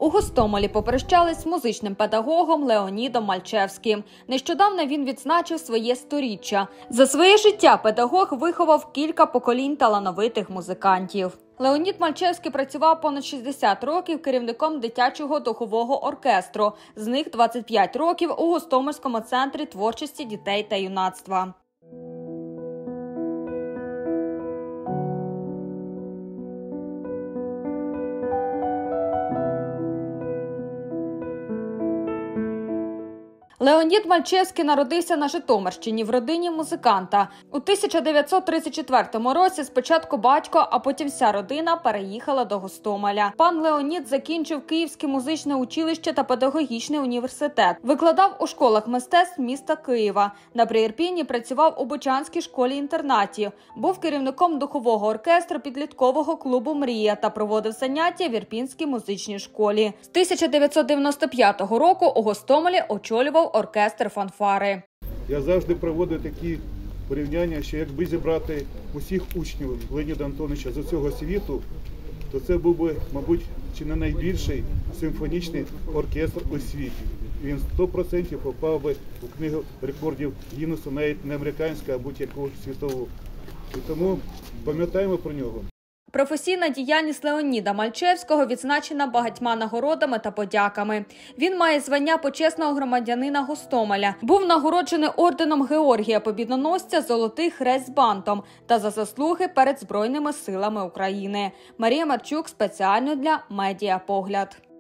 У Гостомелі попрощались з музичним педагогом Леонідом Мальчевським. Нещодавно він відзначив своє 100-річчя. За своє життя педагог виховав кілька поколінь талановитих музикантів. Леонід Мальчевський працював понад 60 років керівником дитячого духового оркестру. З них 25 років у Гостомельському центрі творчості дітей та юнацтва. Леонід Мальчевський народився на Житомирщині в родині музиканта. У 1934 році спочатку батько, а потім вся родина переїхала до Гостомеля. Пан Леонід закінчив Київське музичне училище та педагогічний університет. Викладав у школах мистецтв міста Києва. На Приірпінні працював у Бучанській школі-інтернаті. Був керівником духового оркестру підліткового клубу «Мрія» та проводив заняття в Ірпінській музичній школі. З 1995 року у Гостомелі очолював оркестр «Фанфари». Я завжди проводив такі порівняння, що якби зібрати усіх учнів Леоніда Антоновича з усього світу, то це був би, мабуть, чи не найбільший симфонічний оркестр у світі. Він 100% попав би у книгу рекордів Гіннеса, навіть не американську, а будь-яку світову. І тому пам'ятаємо про нього. Професійна діяльність Леоніда Мальчевського відзначена багатьма нагородами та подяками. Він має звання почесного громадянина Гостомеля. Був нагороджений орденом Георгія Побєдоносця «Золотий хрест з бантом» та за заслуги перед Збройними силами України. Марія Марчук спеціально для «Медіапогляд».